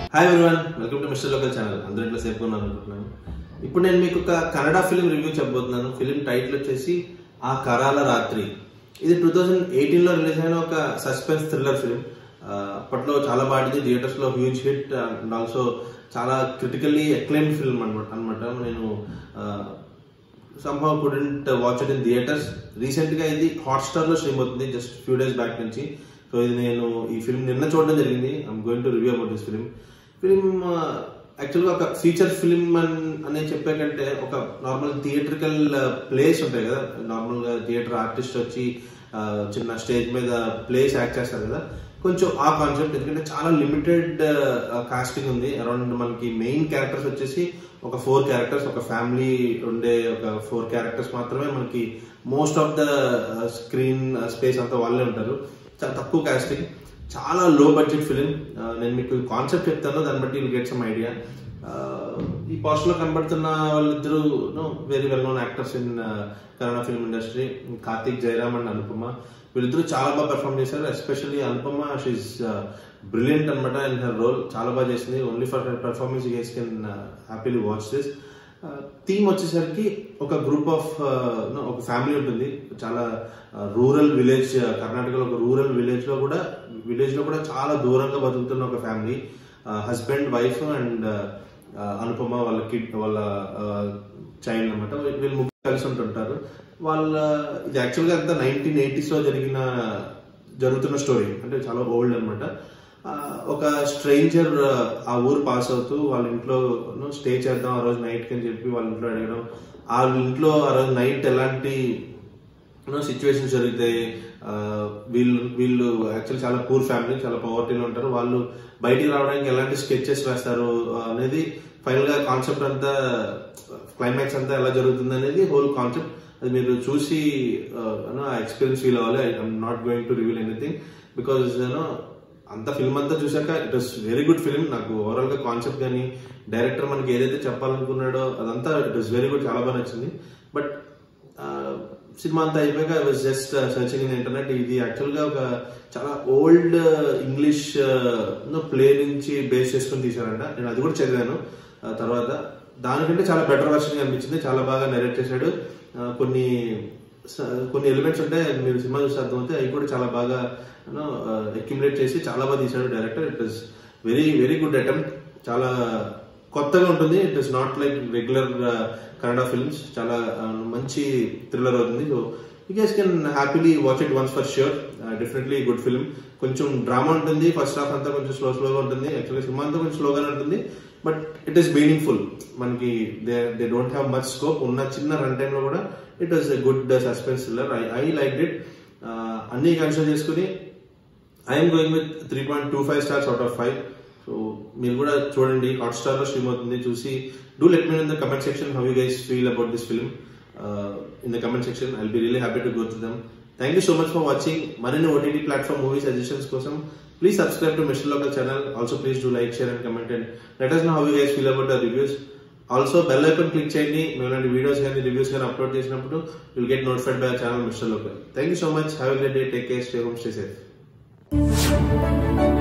Hi everyone, welcome to mister local channel. అందరూ ఇట్లా సేఫ్గా ఉన్నారు అనుకుంటున్నాను. ఇప్పుడు నేను మీకు ఒక కన్నడ ఫిల్మ్ రివ్యూ చెప్పబోతున్నాను. ఫిల్మ్ టైటిల్ వచ్చేసి ఆ కరాల రాత్రి. ఇది 2018లో రిలీజ్ అయిన ఒక సస్పెన్స్ థ్రిల్లర్ ఫిల్మ్. అప్పట్లో చాలా బాగుంది, థియేటర్స్ లో హ్యూజ్ హిట్ అండ్ ఆల్సో చాలా క్రిటికల్లీ అక్లైమ్డ్ ఫిల్మ్ అనమాట. నేను somehow couldn't watch it in theaters. Recent గా ఇది హాట్స్టార్ లో స్ట్రీమ్ అవుతుంది జస్ట్ ఫ్యూ డేస్ బ్యాక్ నుంచి. సో ఇది నేను ఈ ఫిల్మ్ నిన్న చూడడం జరిగింది. I'm going to review about this film. యాక్చువల్గా ఒక ఫీచర్ ఫిల్మ్ అని చెప్పే కంటే ఒక నార్మల్ థియేట్రికల్ ప్లేస్ ఉంటాయి కదా, నార్మల్ గా థియేటర్ ఆర్టిస్ట్ వచ్చి చిన్న స్టేజ్ మీద ప్లేస్ యాక్ట్ చేస్తారు కదా, కొంచెం ఆ కాన్సెప్ట్. ఎందుకంటే చాలా లిమిటెడ్ కాస్టింగ్ ఉంది. అరౌండ్ మనకి మెయిన్ క్యారెక్టర్స్ వచ్చేసి ఒక 4 క్యారెక్టర్స్, ఒక ఫ్యామిలీ ఉండే ఒక 4 క్యారెక్టర్స్ మాత్రమే మనకి. Most of the screen space అంతా వాళ్ళే ఉంటారు. చాలా తక్కువ కాస్టింగ్, చాలా లో బడ్జెట్ ఫిలిం. నేను మీకు కాన్సెప్ట్ చెప్తాను, దాన్ని బట్టి విల్ గెట్ సమ్ ఐడియా. ఈ పోస్టర్ లో కనబడుతున్న వాళ్ళిద్దరు very well known actors in Kannada film industry, Karthik, Jayaram and Anupama. వీళ్ళిద్దరు చాలా బాగా పెర్ఫార్మ్ చేశారు. ఎస్పెషల్లీ అనుపమ, షీఈ్ బ్రిలియంట్ అనమాట ఇన్ హర్ రోల్. చాలా బాగా చేసింది. Only for her performance you guys can happily watch this. Theme వచ్చేసరికి ఒక గ్రూప్ ఆఫ్ ఒక ఫ్యామిలీ ఉంటుంది. చాలా రూరల్ విలేజ్, కర్ణాటకలో ఒక రూరల్ విలేజ్ లో కూడా చాలా దూరంగా బతుకుతున్న ఒక family. Husband, wife and Anupama వాళ్ళ కిడ్, వాళ్ళ చైల్డ్ అనమాట. వీళ్ళు ముగ్గురు కలిసి ఉంటుంటారు. ఇది యాక్చువల్గా అంతా 1980s లో జరుగుతున్న స్టోరీ, అంటే చాలా ఓల్డ్ అనమాట. ఒక స్ట్రేంజర్ ఆ ఊరు పాస్ అవుతూ వాళ్ళ ఇంట్లో స్టే చేద్దాం ఆ రోజు నైట్ అని చెప్పి వాళ్ళ ఇంట్లో అడగడం. వాళ్ళ ఇంట్లో ఆ రోజు నైట్ ఎలాంటి సిచ్యువేషన్స్ జరుగుతాయి. వీళ్ళు యాక్చువల్లీ చాలా పూర్ ఫ్యామిలీ, చాలా పవర్టీలో ఉంటారు. వాళ్ళు బయటికి రావడానికి ఎలాంటి స్కెచెస్ వేస్తారు అనేది ఫైనల్ గా కాన్సెప్ట్ అంతా, క్లైమాక్స్ అంతా ఎలా జరుగుతుంది అనేది హోల్ కాన్సెప్ట్. అది మీరు చూసి ఆ ఎక్స్పీరియన్స్ ఫీల్ అవ్వాలి. I'm not going to reveal anything because అంత ఫిల్మ్ అంతా చూసాక it was very good film. నాకు ఓవరాల్ గా కాన్సెప్ట్ కానీ డైరెక్టర్ మనకి ఏదైతే చెప్పాలనుకున్నాడో అదంతా ఇట్ వాస్ వెరీ గుడ్, చాలా బాగా నచ్చింది. బట్ సినిమా అంతా అయిపోయాక I was just searching in internet. ఇది యాక్చువల్ గా ఒక చాలా ఓల్డ్ ఇంగ్లీష్ ప్లే నుంచి బేస్ చేసుకుని తీశారంట. నేను అది కూడా చదివాను తర్వాత. దానికంటే చాలా బెటర్ వర్షన్ అనిపించింది. చాలా బాగా నెరేట్ చేశాడు. కొన్ని ఎలిమెంట్స్ ఉంటే మీరు సినిమా చూస్తే అర్థమవుతాయి. అవి కూడా చాలా బాగా అక్యుములేట్ చేసి చాలా బాగా తీశాడు director. It was very very good attempt. చాలా కొత్తగా ఉంటుంది. It is not like regular Kannada films. చాలా మంచి థ్రిల్లర్ అవుతుంది. So you guys can happily watch it once for sure. Definitely good film. కొంచెం డ్రామా ఉంటుంది. ఫస్ట్ హాఫ్ అంతా కొంచెం స్లోగా ఉంటుంది. యాక్చువల్గా సినిమా అంతా కొంచెం స్లోగానే ఉంటుంది. But it is meaningful. మనకి they don't have much scope. ఉన్న చిన్న రన్ టైమ్ లో కూడా it was a good suspense thriller. I like it. అన్ని కన్సిడర్ చేసుకుని I'm going with 3.25 stars out of 5. So మీరు కూడా చూడండి, హాట్స్టార్ లో స్ట్రీమ్ అవుతుంది. చూసి do let me know in the comment section how you guys feel about this film. In the comment section I'll be really happy to go to them. Thank you so much for watching. మరిన్ని OTT platform movie suggestions కోసం please subscribe to mister local channel. Also please do like, share and comment and let us know how you guys feel about the reviews. Also bell icon click చేయండి. మేము ఇలాంటి videos కానీ reviews కానీ upload చేసినప్పుడు will get notified by channel Mister Local. Thank you so much. Have a great day. Take care. Stay home. Stay safe.